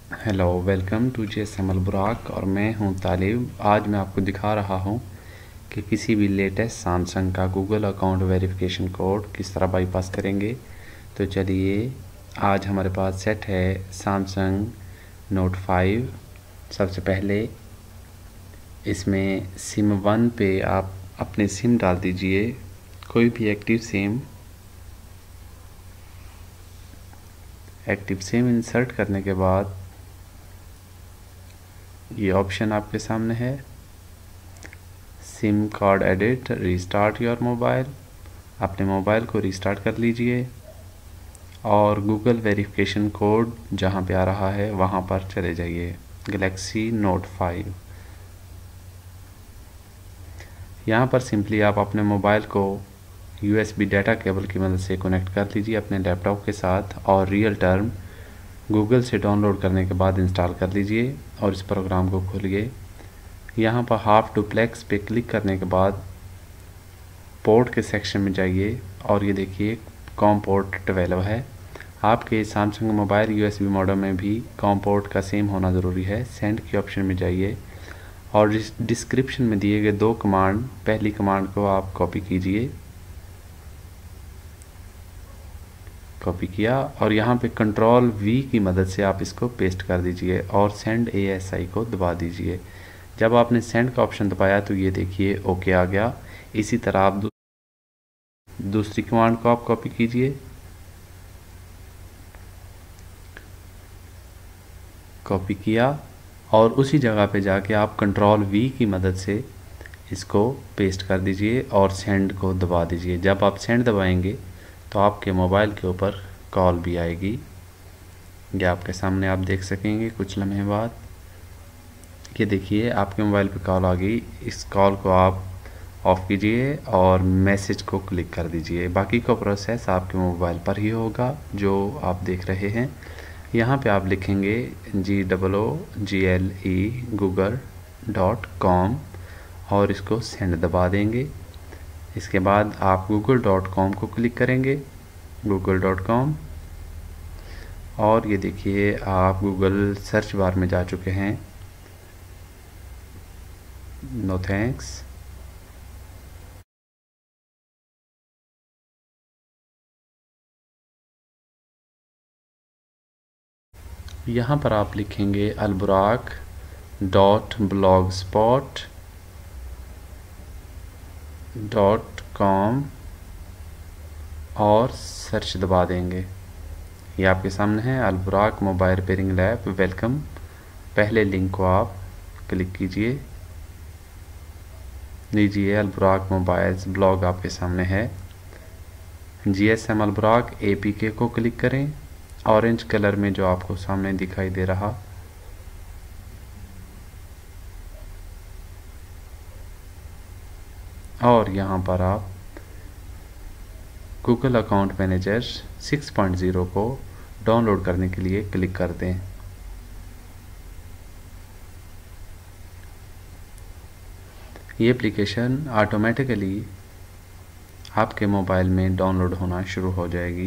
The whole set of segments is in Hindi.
हेलो, वेलकम टू GsmAlburaq और मैं हूं तालिब। आज मैं आपको दिखा रहा हूं कि किसी भी लेटेस्ट सैमसंग का गूगल अकाउंट वेरिफिकेशन कोड किस तरह बाईपास करेंगे। तो चलिए, आज हमारे पास सेट है सैमसंग नोट 5। सबसे पहले इसमें सिम 1 पे आप अपने सिम डाल दीजिए, कोई भी एक्टिव सिम इंसर्ट करने के बाद ये ऑप्शन आपके सामने है, SIM card edit, restart your mobile. अपने मोबाइल को रीस्टार्ट कर लीजिए और गूगल वेरिफिकेशन कोड जहाँ पे आ रहा है वहाँ पर चले जाइए, गैलेक्सी नोट 5। यहाँ पर सिंपली आप अपने मोबाइल को USB डाटा केबल की मदद से कनेक्ट कर लीजिए अपने लैपटॉप के साथ और रियल टर्म गूगल से डाउनलोड करने के बाद इंस्टॉल कर लीजिए और इस प्रोग्राम को खोलिए। यहाँ पर हाफ डुप्लेक्स पे क्लिक करने के बाद पोर्ट के सेक्शन में जाइए और ये देखिए कॉम पोर्ट 12 है। आपके सैमसंग मोबाइल USB मॉडल में भी कॉम पोर्ट का सेम होना ज़रूरी है। सेंड के ऑप्शन में जाइए और डिस्क्रिप्शन में दिए गए 2 कमांड, पहली कमांड को आप कॉपी कीजिए, कॉपी किया और यहाँ पे कंट्रोल V की मदद से आप इसको पेस्ट कर दीजिए और सेंड ASI को दबा दीजिए। जब आपने सेंड का ऑप्शन दबाया तो ये देखिए ओके आ गया। इसी तरह आप दूसरी कमांड को आप कॉपी कीजिए, कॉपी किया और उसी जगह पे जाके आप कंट्रोल V की मदद से इसको पेस्ट कर दीजिए और सेंड को दबा दीजिए। जब आप सेंड दबाएंगे तो आपके मोबाइल के ऊपर कॉल भी आएगी। ये आपके सामने आप देख सकेंगे कुछ लम्हे बाद। ये देखिए आपके मोबाइल पे कॉल आ गई। इस कॉल को आप ऑफ कीजिए और मैसेज को क्लिक कर दीजिए। बाकी का प्रोसेस आपके मोबाइल पर ही होगा जो आप देख रहे हैं। यहाँ पे आप लिखेंगे google.com और इसको सेंड दबा देंगे। इसके बाद आप google.com को क्लिक करेंगे, google.com, और ये देखिए आप गूगल सर्च बार में जा चुके हैं। No thanks. यहाँ पर आप लिखेंगे alburaq.blogspot.com और सर्च दबा देंगे। ये आपके सामने है Alburaq mobile repairing lab, welcome. पहले लिंक को आप क्लिक कीजिए, लीजिए अलबुराक मोबाइल्स ब्लॉग आपके सामने है। GsmAlburaq APK को क्लिक करें, ऑरेंज कलर में जो आपको सामने दिखाई दे रहा। और यहाँ पर आप गूगल अकाउंट मैनेजर 6.0 को डाउनलोड करने के लिए क्लिक कर दें। ये एप्लीकेशन ऑटोमेटिकली आपके मोबाइल में डाउनलोड होना शुरू हो जाएगी।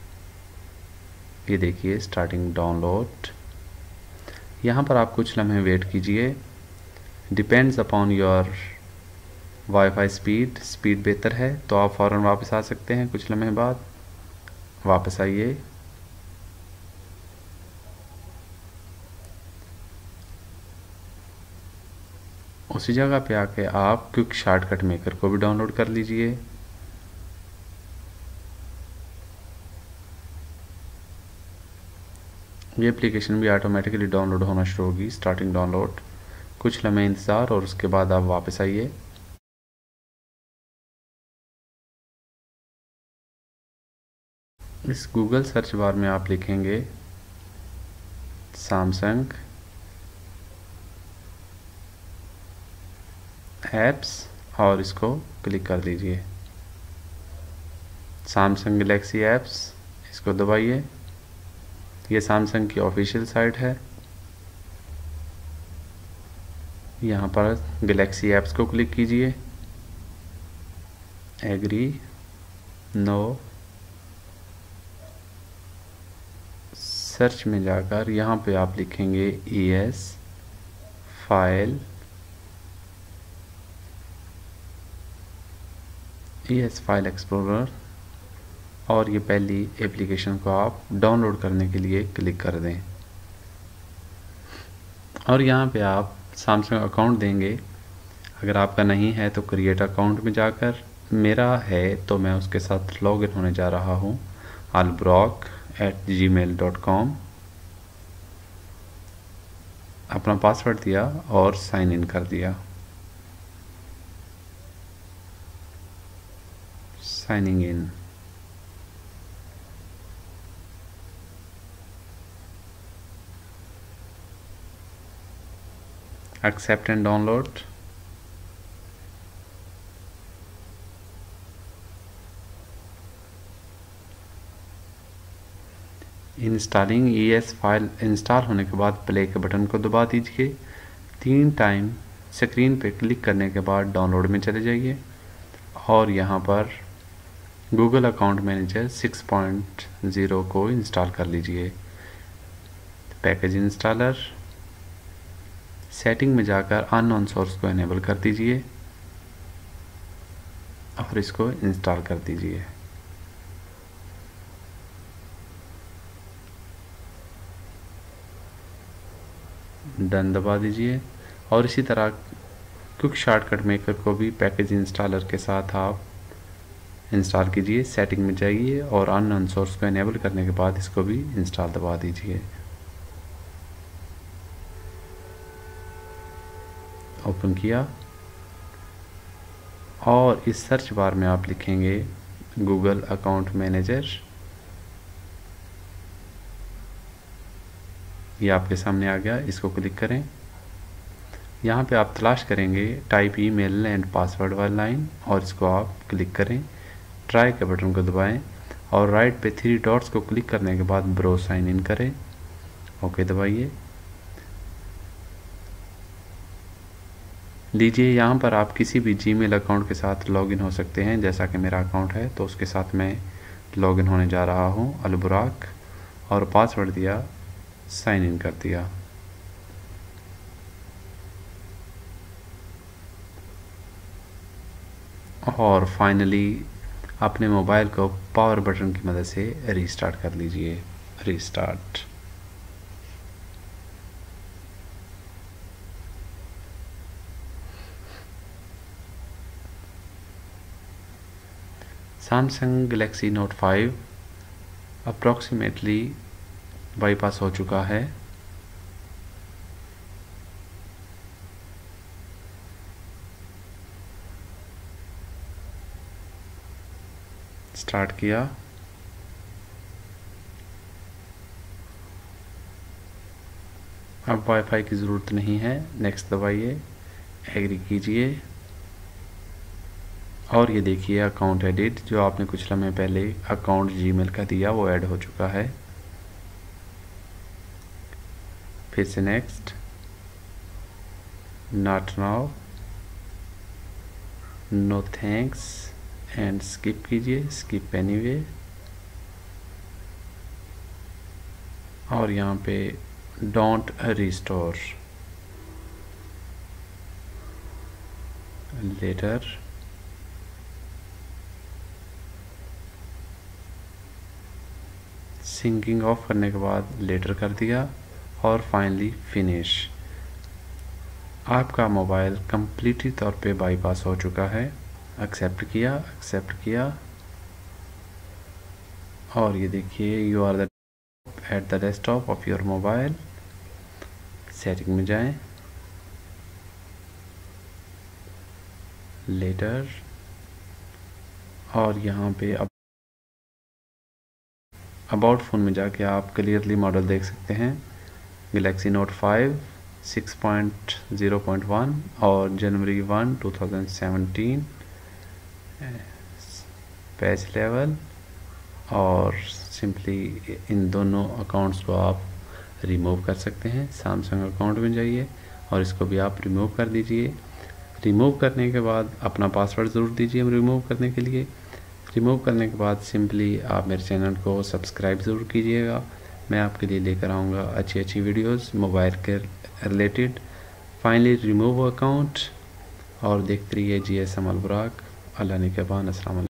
ये देखिए स्टार्टिंग डाउनलोड। यहाँ पर आप कुछ लम्हे वेट कीजिए। Depends upon your WiFi speed बेहतर है तो आप फ़ौरन वापस आ सकते हैं। कुछ लम्हे बाद वापस आइए। उसी जगह पे आके आप क्विक शॉर्टकट मेकर को भी डाउनलोड कर लीजिए। ये एप्लीकेशन भी ऑटोमेटिकली डाउनलोड होना शुरू होगी। स्टार्टिंग डाउनलोड, कुछ लम्हे इंतज़ार और उसके बाद आप वापस आइए। इस गूगल सर्च बार में आप लिखेंगे सैमसंग ऐप्स और इसको क्लिक कर दीजिए। सैमसंग गैलेक्सी ऐप्स, इसको दबाइए। ये सैमसंग की ऑफिशियल साइट है। यहाँ पर गैलेक्सी ऐप्स को क्लिक कीजिए, एग्री, नो, सर्च में जाकर यहाँ पे आप लिखेंगे ES फाइल एक्सप्लोरर और ये पहली एप्लीकेशन को आप डाउनलोड करने के लिए क्लिक कर दें और यहाँ पे आप सैमसंग अकाउंट देंगे। अगर आपका नहीं है तो क्रिएट अकाउंट में जाकर, मेरा है तो मैं उसके साथ लॉगिन होने जा रहा हूँ alburaq@gmail.com। अपना पासवर्ड दिया और साइन इन कर दिया। Signing in. Accept and download. Installing ES file install होने के बाद प्ले के बटन को दबा दीजिए। 3 टाइम स्क्रीन पे क्लिक करने के बाद डाउनलोड में चले जाइए और यहाँ पर गूगल अकाउंट मैनेजर 6.0 को इंस्टॉल कर लीजिए। पैकेज इंस्टॉलर सेटिंग में जाकर अननोन सोर्स को इनेबल कर दीजिए और इसको इंस्टॉल कर दीजिए। डन दबा दीजिए और इसी तरह क्विक शॉर्टकट मेकर को भी पैकेज इंस्टॉलर के साथ आप इंस्टॉल कीजिए। सेटिंग में जाइए और अननोन सोर्स को इनेबल करने के बाद इसको भी इंस्टॉल दबा दीजिए। ओपन किया और इस सर्च बार में आप लिखेंगे गूगल अकाउंट मैनेजर। ये आपके सामने आ गया, इसको क्लिक करें। यहाँ पे आप तलाश करेंगे टाइप ईमेल एंड पासवर्ड वाली लाइन और इसको आप क्लिक करें। ट्राई के बटन को दबाएं और राइट पे 3 डॉट्स को क्लिक करने के बाद ब्रो साइन इन करें। ओके दबाइए। लीजिए यहाँ पर आप किसी भी जीमेल अकाउंट के साथ लॉगिन हो सकते हैं। जैसा कि मेरा अकाउंट है तो उसके साथ मैं लॉगिन होने जा रहा हूँ अलबुराक और पासवर्ड दिया, साइन इन कर दिया। और फाइनली अपने मोबाइल को पावर बटन की मदद से रीस्टार्ट कर लीजिए। Restart. Samsung Galaxy Note 5 approximately bypass हो चुका है। स्टार्ट किया। अब वाईफाई की ज़रूरत नहीं है। नेक्स्ट दबाइए, एग्री कीजिए और ये देखिए अकाउंट एडिट, जो आपने कुछ लम्हे पहले अकाउंट जीमेल का दिया वो ऐड हो चुका है। फिर से next, not now, no thanks and skip कीजिए, स्किप एनीवे। और यहाँ पे don't restore, later. Syncing off करने के बाद लेटर कर दिया और फाइनली फिनिश। आपका मोबाइल कंप्लीटली तौर पे बाईपास हो चुका है। एक्सेप्ट किया, एक्सेप्ट किया और ये देखिए you are at the desktop of your mobile. Setting में जाएं, लेटर और यहाँ पे अबाउट फ़ोन में जाके आप क्लियरली मॉडल देख सकते हैं। गैलेक्सी नोट 5 6.0.1 और जनवरी 1, 2017 पैच लेवल। और सिंपली इन दोनों अकाउंट्स को आप रिमूव कर सकते हैं। सैमसंग अकाउंट में जाइए और इसको भी आप रिमूव कर दीजिए। रिमूव करने के बाद अपना पासवर्ड ज़रूर दीजिए रिमूव करने के लिए। रिमूव करने के बाद सिंपली आप मेरे चैनल को सब्सक्राइब ज़रूर कीजिएगा। मैं आपके लिए लेकर आऊँगा अच्छी अच्छी वीडियोस मोबाइल के रिलेटेड। फाइनली रिमूव अकाउंट और देखते रहिए GsmAlburaq। अल्लाह निगहबान। अस्सलाम वालेकुम।